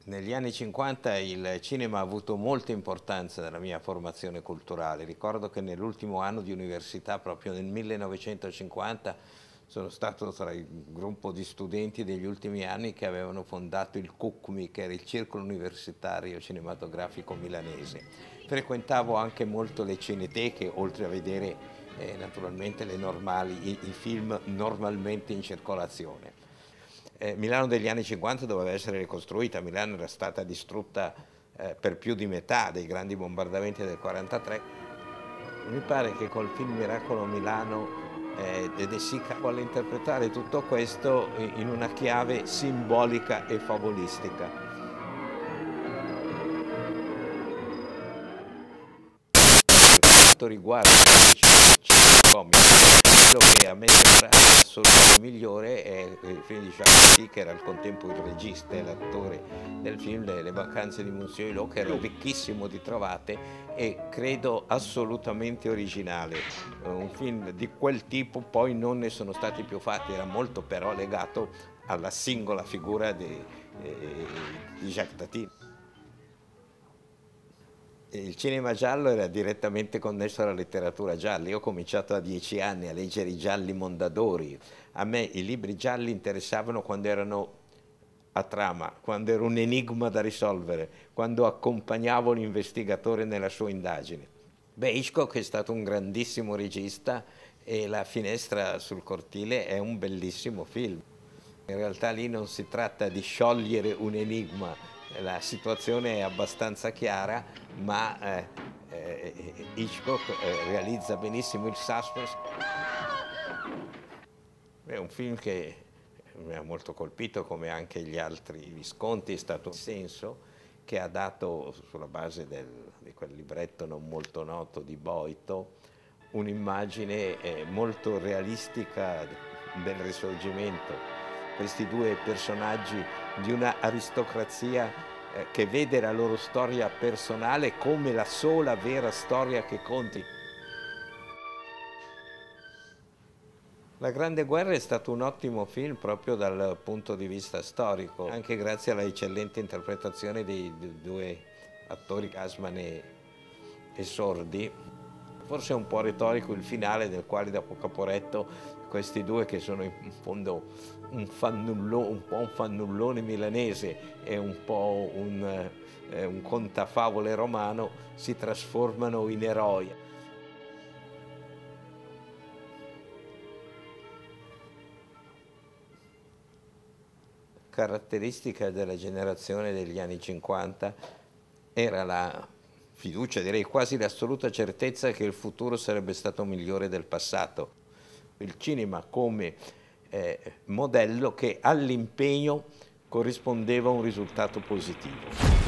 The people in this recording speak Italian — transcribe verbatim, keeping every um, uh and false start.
Negli anni cinquanta il cinema ha avuto molta importanza nella mia formazione culturale. Ricordo che nell'ultimo anno di università, proprio nel millenovecentocinquanta, sono stato tra il gruppo di studenti degli ultimi anni che avevano fondato il C U C M I, che era il Circolo Universitario Cinematografico Milanese. Frequentavo anche molto le cineteche, oltre a vedere eh, naturalmente le normali, i, i film normalmente in circolazione. Eh, Milano degli anni cinquanta doveva essere ricostruita. Milano era stata distrutta eh, per più di metà dei grandi bombardamenti del quarantatré. Mi pare che col film Miracolo Milano eh, De Sica vuole interpretare tutto questo in una chiave simbolica e favolistica. Per quanto riguarda il comico, quello che a me sembra assolutamente migliore è il film di Charles, che era al contempo il regista e l'attore del film, Le, le vacanze di Monsieur Hulot, che era ricchissimo di trovate e credo assolutamente originale. Un film di quel tipo poi non ne sono stati più fatti, era molto però legato alla singola figura di, eh, di Jacques Tati. Il cinema giallo era direttamente connesso alla letteratura gialla. Io ho cominciato a dieci anni a leggere i gialli Mondadori. A me i libri gialli interessavano quando erano a trama, quando era un enigma da risolvere, quando accompagnavo l'investigatore nella sua indagine. Beh, Hitchcock è stato un grandissimo regista e La finestra sul cortile è un bellissimo film. In realtà lì non si tratta di sciogliere un enigma, la situazione è abbastanza chiara, ma eh, eh, Hitchcock eh, realizza benissimo il suspense. È un film che mi ha molto colpito, come anche gli altri Visconti. È stato un senso che ha dato, sulla base del, di quel libretto non molto noto di Boito, un'immagine eh, molto realistica del Risorgimento. Questi due personaggi di una aristocrazia eh, che vede la loro storia personale come la sola vera storia che conti. La Grande Guerra è stato un ottimo film proprio dal punto di vista storico, anche grazie alla eccellente interpretazione dei due attori, Gassman e, e Sordi. Forse è un po' retorico il finale, nel quale dopo Caporetto questi due, che sono in fondo un, fannullo, un po' un fannullone milanese e un po' un, eh, un contafavole romano, si trasformano in eroi. Caratteristica della generazione degli anni cinquanta era la fiducia, direi quasi l'assoluta certezza che il futuro sarebbe stato migliore del passato. Il cinema come eh, modello che all'impegno corrispondeva un risultato positivo.